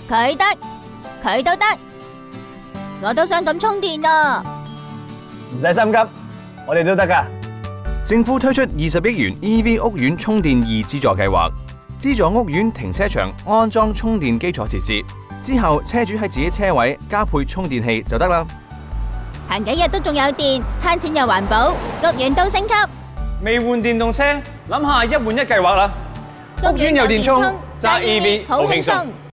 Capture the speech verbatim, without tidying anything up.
佢得，佢都得，我都想咁充電啊！ 唔使心急，我哋都得㗎。 政府推出二十億元 E V 屋苑充電易資助計劃，資助屋苑停車場安裝充電基礎設施，之後車主喺自己車位加配充電器就得啦。 行幾日都仲有電，慳錢又環保，屋苑都升級。 未換電動車，諗下一換一計劃啦。屋苑有電充，揸 E V 好輕鬆。